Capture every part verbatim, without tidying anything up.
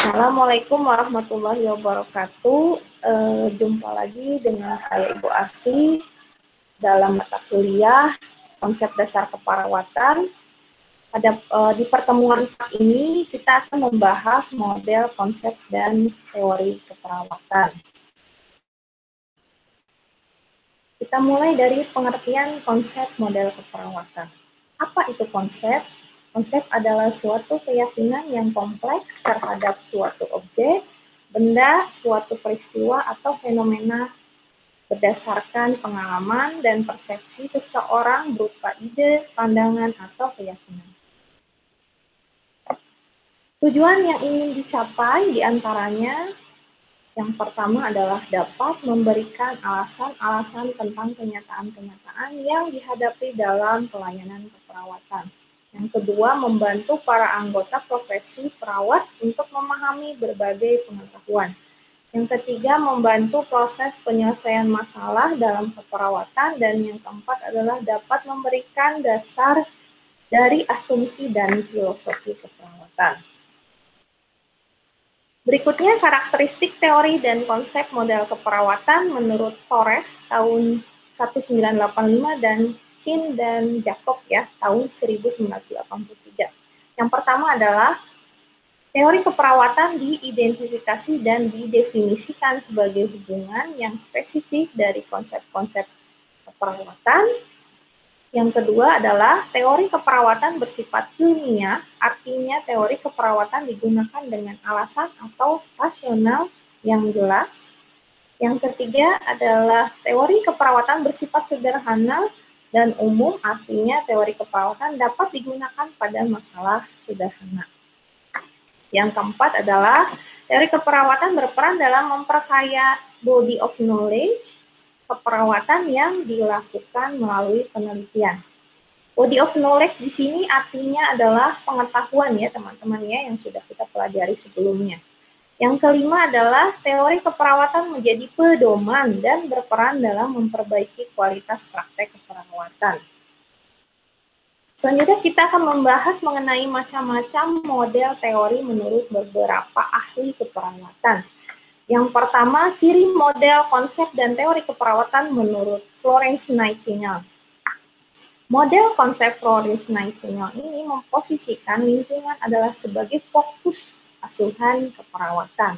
Assalamualaikum warahmatullahi wabarakatuh. E, jumpa lagi dengan saya Ibu Asi dalam mata kuliah konsep dasar keperawatan. Pada e, di pertemuan ini kita akan membahas model, konsep, dan teori keperawatan. Kita mulai dari pengertian konsep model keperawatan. Apa itu konsep? Konsep adalah suatu keyakinan yang kompleks terhadap suatu objek, benda, suatu peristiwa atau fenomena berdasarkan pengalaman dan persepsi seseorang berupa ide, pandangan, atau keyakinan. Tujuan yang ingin dicapai diantaranya yang pertama adalah dapat memberikan alasan-alasan tentang kenyataan-kenyataan yang dihadapi dalam pelayanan keperawatan. Yang kedua, membantu para anggota profesi perawat untuk memahami berbagai pengetahuan. Yang ketiga, membantu proses penyelesaian masalah dalam keperawatan. Dan yang keempat adalah dapat memberikan dasar dari asumsi dan filosofi keperawatan. Berikutnya, karakteristik teori dan konsep model keperawatan menurut Torres tahun seribu sembilan ratus delapan puluh lima dan Chin dan Jacob ya tahun seribu sembilan ratus delapan puluh tiga. Yang pertama adalah teori keperawatan diidentifikasi dan didefinisikan sebagai hubungan yang spesifik dari konsep-konsep keperawatan. Yang kedua adalah teori keperawatan bersifat ilmiah, artinya teori keperawatan digunakan dengan alasan atau rasional yang jelas. Yang ketiga adalah teori keperawatan bersifat sederhana dan umum, artinya teori keperawatan dapat digunakan pada masalah sederhana. Yang keempat adalah teori keperawatan berperan dalam memperkaya body of knowledge keperawatan yang dilakukan melalui penelitian. Body of knowledge di sini artinya adalah pengetahuan ya teman-teman ya yang sudah kita pelajari sebelumnya. Yang kelima adalah teori keperawatan menjadi pedoman dan berperan dalam memperbaiki kualitas praktek keperawatan. Selanjutnya kita akan membahas mengenai macam-macam model teori menurut beberapa ahli keperawatan. Yang pertama, ciri model, konsep, dan teori keperawatan menurut Florence Nightingale. Model konsep Florence Nightingale ini memposisikan lingkungan adalah sebagai fokus asuhan keperawatan.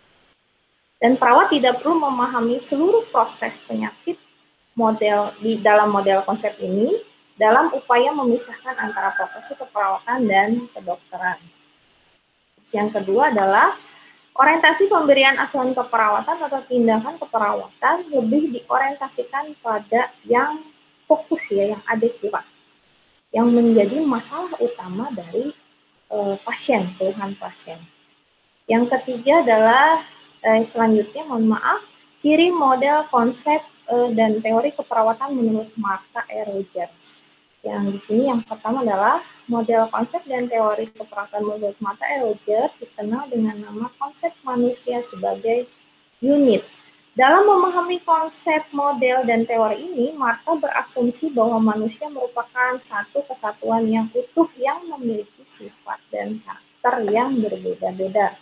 Dan perawat tidak perlu memahami seluruh proses penyakit model di dalam model konsep ini dalam upaya memisahkan antara profesi keperawatan dan kedokteran. Yang kedua adalah orientasi pemberian asuhan keperawatan atau tindakan keperawatan lebih diorientasikan pada yang fokus ya, yang adekuat, yang menjadi masalah utama dari e, pasien, keluhan pasien. Yang ketiga adalah e, selanjutnya, mohon maaf, ciri model konsep e, dan teori keperawatan menurut Martha E. Rogers. Yang di sini yang pertama adalah model konsep dan teori keperawatan menurut Martha E. Rogers dikenal dengan nama konsep manusia sebagai unit. Dalam memahami konsep, model, dan teori ini, Martha berasumsi bahwa manusia merupakan satu kesatuan yang utuh yang memiliki sifat dan karakter yang berbeda-beda.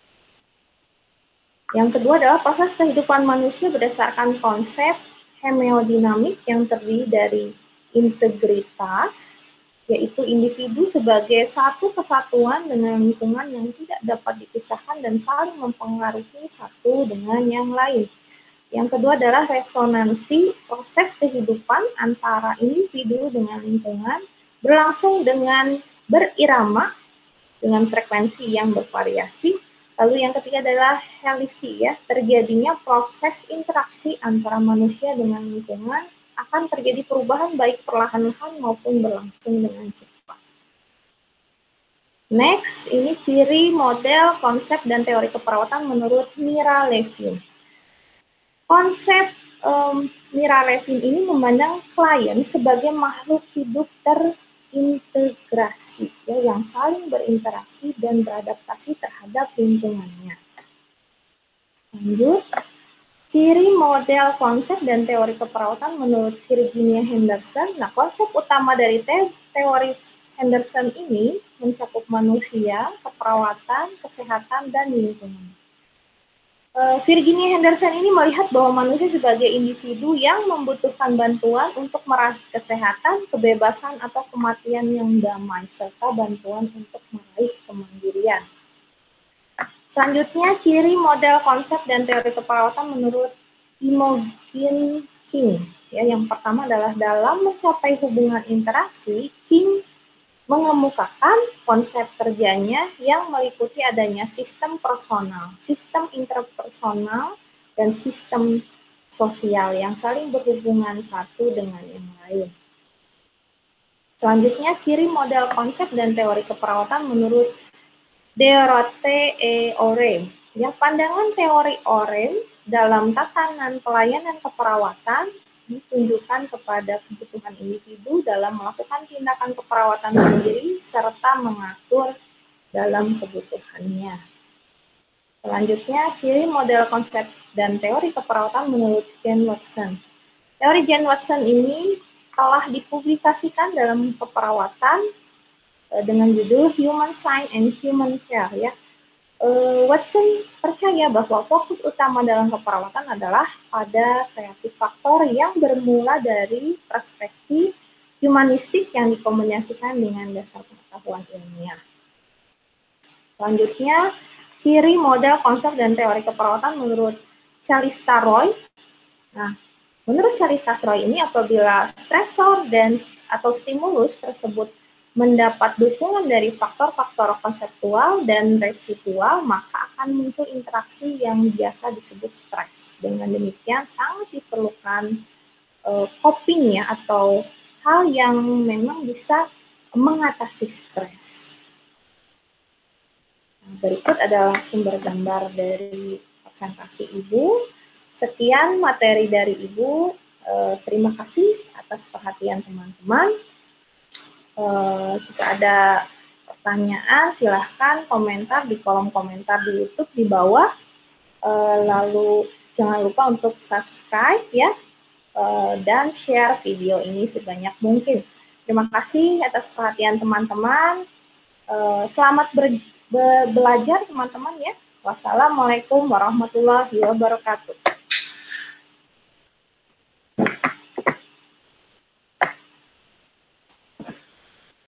Yang kedua adalah proses kehidupan manusia berdasarkan konsep hemodinamik yang terdiri dari integritas, yaitu individu sebagai satu kesatuan dengan lingkungan yang tidak dapat dipisahkan dan saling mempengaruhi satu dengan yang lain. Yang kedua adalah resonansi, proses kehidupan antara individu dengan lingkungan berlangsung dengan berirama dengan frekuensi yang bervariasi. Lalu yang ketiga adalah helisi, ya, terjadinya proses interaksi antara manusia dengan lingkungan, akan terjadi perubahan baik perlahan-lahan maupun berlangsung dengan cepat. Next, ini ciri model, konsep, dan teori keperawatan menurut Mira Levin. Konsep um, Mira Levin ini memandang klien sebagai makhluk hidup terintegrasi, ya, yang saling berinteraksi dan beradaptasi terhadap lingkungannya. Lanjut. Ciri model, konsep, dan teori keperawatan menurut Virginia Henderson. Nah, konsep utama dari te teori Henderson ini mencakup manusia, keperawatan, kesehatan, dan lingkungan. Virginia Henderson ini melihat bahwa manusia sebagai individu yang membutuhkan bantuan untuk meraih kesehatan, kebebasan, atau kematian yang damai, serta bantuan untuk meraih kemandirian. Selanjutnya, ciri model konsep dan teori keperawatan menurut Imogen King. Ya, yang pertama adalah dalam mencapai hubungan interaksi, King mengemukakan konsep kerjanya yang meliputi adanya sistem personal, sistem interpersonal, dan sistem sosial yang saling berhubungan satu dengan yang lain. Selanjutnya, ciri model konsep dan teori keperawatan menurut Dorothy E. Orem. Yang pandangan teori Orem dalam tatanan pelayanan keperawatan ditunjukkan kepada kebutuhan individu dalam melakukan tindakan keperawatan sendiri serta mengatur dalam kebutuhannya. Selanjutnya, ciri model konsep dan teori keperawatan menurut Jane Watson. Teori Jane Watson ini telah dipublikasikan dalam keperawatan dengan judul Human Science and Human Care. Ya. Watson percaya bahwa fokus utama dalam keperawatan adalah pada kreatif faktor yang bermula dari perspektif humanistik yang dikombinasikan dengan dasar pengetahuan ilmiah. Selanjutnya, ciri model konsep dan teori keperawatan menurut Calista Roy. Nah, menurut Calista Roy ini apabila stresor dan atau stimulus tersebut mendapat dukungan dari faktor-faktor konseptual dan residual, maka akan muncul interaksi yang biasa disebut stres. Dengan demikian, sangat diperlukan uh, coping ya, atau hal yang memang bisa mengatasi stres. Nah, berikut adalah sumber gambar dari presentasi Ibu. Sekian materi dari Ibu. Uh, terima kasih atas perhatian teman-teman. Uh, jika ada pertanyaan, silahkan komentar di kolom komentar di YouTube di bawah. Uh, lalu jangan lupa untuk subscribe ya, uh, dan share video ini sebanyak mungkin. Terima kasih atas perhatian teman-teman. Uh, selamat ber, be, belajar teman-teman ya. Wassalamualaikum warahmatullahi wabarakatuh.